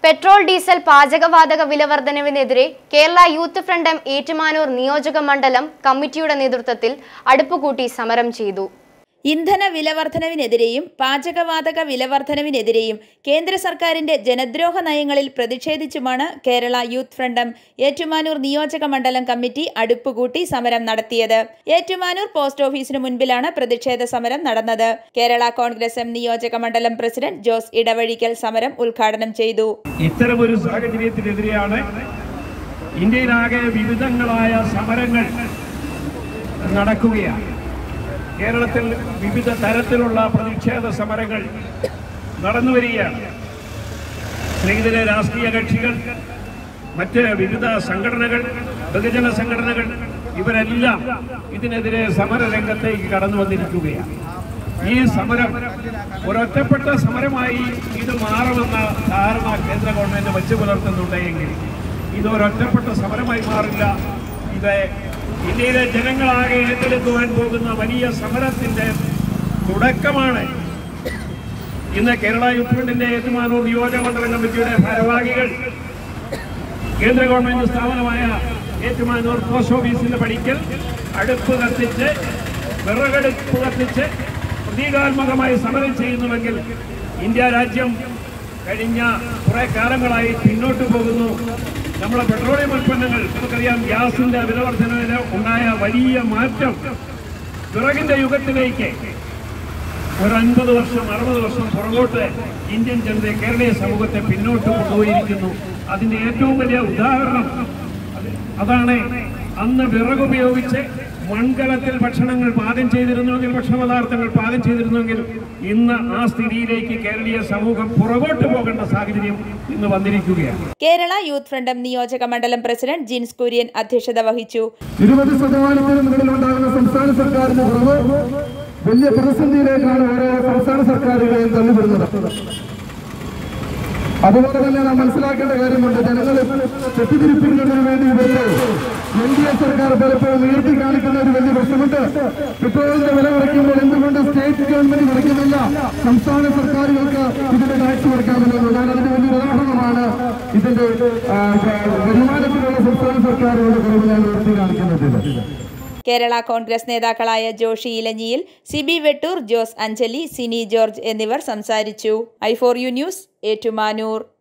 Petrol diesel പാചകവാതക വിലവർധനവിനെതിരെ Kerala Youth Front M Ettumanoor നിയോജക മണ്ഡലം കമ്മിറ്റിയുടെ നേതൃത്വത്തിൽ അടുപ്പുകൂട്ടി സമരം ചെയ്തു. ഇന്ധന വിലവർധനവിനെതിരെയും പാചകവാതക വിലവർധനവിനെതിരെയും കേന്ദ്ര സർക്കാരിന്റെ ജനദ്രോഹ നയങ്ങളിൽ പ്രതിഷേധിച്ചുമാണ് Kerala Youth Front M Ettumanoor നിയോജക മണ്ഡലം കമ്മിറ്റി അടുപ്പുകൂട്ടി സമരം നടത്തിയത്. ഏറ്റുമാനൂർ പോസ്റ്റ് ഓഫീസിനു മുൻപിലാണ് പ്രതിഷേധ സമരം നടന്നത്. കേരള കോൺഗ്രസ് എം നിയോജക മണ്ഡലം പ്രസിഡന്റ് ജോസ് ഇടവഴിക്കൽ സമരം ഉദ്ഘാടനം ചെയ്തു. ഇത്തരമൊരു സാഹചര്യത്തിനെതിരെയാണ് ഇന്ത്യയിലാകെ വിവിധങ്ങളായ സമരങ്ങൾ നടക്കുകയാണ്. കേരളത്തിൽ വിവിധ തരത്തിലുള്ള പ്രതിഷേധ സമരങ്ങൾ നടന്നുവരികയാണ്. സ്ത്രീധന രാഷ്ട്രീയ കക്ഷികൾ, മറ്റ് വിവിധ സംഘടനകൾ, ബഹുജന സംഘടനകൾ ഇവരെല്ലാം ഇതിനെതിരെ സമരരംഗത്തേക്ക് കടന്നു വന്നിരിക്കുകയാണ്. ഈ സമരം ഒരൊറ്റപ്പെട്ട സമരമായി ഇത് മാറുമെന്ന ധാരണ കേന്ദ്ര ഗവൺമെന്റ് വച്ചു പുലർത്തുന്നുണ്ടെങ്കിൽ ഇതൊരൊറ്റപ്പെട്ട സമരമായി മാറില്ല. ഇത് ഇന്ത്യയിലെ ജനങ്ങളാകെ ഏറ്റെടുക്കുവാൻ പോകുന്ന വലിയ സമരത്തിന്റെ തുടക്കമാണ്. ഇന്ന് കേരള യൂത്ത് ഫ്രണ്ടിന്റെ ഏറ്റുമാനൂർ നിയോജക മണ്ഡലം കമ്മിറ്റിയുടെ ഭാരവാഹികൾ കേന്ദ്ര ഗവൺമെന്റ് സ്ഥാപനമായ ഏറ്റുമാനൂർ പോസ്റ്റ് ഓഫീസിന്റെ പടിക്കൽ അടുപ്പ് കത്തിച്ച്, വിറകടുപ്പ് കത്തിച്ച് പ്രതീകാത്മകമായി സമരം ചെയ്യുന്നുവെങ്കിൽ ഇന്ത്യ രാജ്യം കഴിഞ്ഞ കുറെ കാലങ്ങളായി പിന്നോട്ട് പോകുന്നു. നമ്മളെ പെട്രോളിയം ഉൽപ്പന്നങ്ങൾ നമുക്കറിയാം, ഗ്യാസിന്റെ വിലവർധനവിന് ഉണ്ടായ വലിയ മാറ്റം വിറകിന്റെ യുഗത്തിലേക്ക് ഒരു 50 വർഷം 60 വർഷം പുറകോട്ട് ഇന്ത്യൻ ജനതയെ, കേരളീയ സമൂഹത്തെ പിന്നോട്ട് കൊണ്ടുപോയിരിക്കുന്നു. അതിന്റെ ഏറ്റവും വലിയ ഉദാഹരണം അതാണ്. അന്ന് വിറകുപയോഗിച്ച് മൺകലത്തിൽ ഭക്ഷണങ്ങൾ പാകം ചെയ്തിരുന്നുവെങ്കിൽ, ഭക്ഷണപദാർത്ഥങ്ങൾ പാകം ചെയ്തിരുന്നുവെങ്കിൽ ഇന്ന് ആ സ്ഥിതിയിലേക്ക് കേരളീയ സമൂഹം പുറകോട്ട് പോകേണ്ട സാഹചര്യം ഇന്ന് വന്നിരിക്കുകയാണ്. കേരള യൂത്ത് ഫ്രണ്ട് എം നിയോജക മണ്ഡലം പ്രസിഡന്റ് ജിൻസ് കുര്യൻ അധ്യക്ഷത വഹിച്ചു. 20% മുകളിലുണ്ടാകുന്ന സംസ്ഥാന സർക്കാരിന് കുറവ് വലിയ പ്രതിസന്ധിയിലേക്കാണ് ഓരോ സംസ്ഥാന സർക്കാരുകളെയും തള്ളിവിടുന്നത്. അതുപോലെ തന്നെ നാം മനസ്സിലാക്കേണ്ട കാര്യമുണ്ട്. ജനങ്ങളെ തെറ്റിദ്ധരിപ്പിക്കുന്നതിന് വേണ്ടി NDA സർക്കാർ പലപ്പോഴും ഉയർത്തി കാണിക്കുന്ന ഒരു വലിയ പ്രശ്നമുണ്ട്. പെട്രോളിന്റെ വില കുറയ്ക്കുമ്പോൾ എന്തുകൊണ്ട് സ്റ്റേറ്റ് ഗവൺമെന്റ് കുറയ്ക്കുന്നില്ല, സംസ്ഥാന സർക്കാരുകൾക്ക് ഇതിന്റെ ടാക്സ് കുറയ്ക്കാമെന്നത്? ഞാൻ അതിന്റെ വലിയ ഉദാഹരണമാണ് ഇതിന്റെ വരുമാനത്തിലുള്ള സംസ്ഥാന സർക്കാരുകളുടെ കുറവ് ഞാൻ ഉയർത്തി കാണിക്കുന്നത്. കേരള കോൺഗ്രസ് നേതാക്കളായ ജോഷി ഇലഞ്ഞിയിൽ, സിബി വെട്ടൂർ, ജോസ് അഞ്ചലി, സിനി ജോർജ് എന്നിവർ സംസാരിച്ചു. i4U news, Ettumanoor.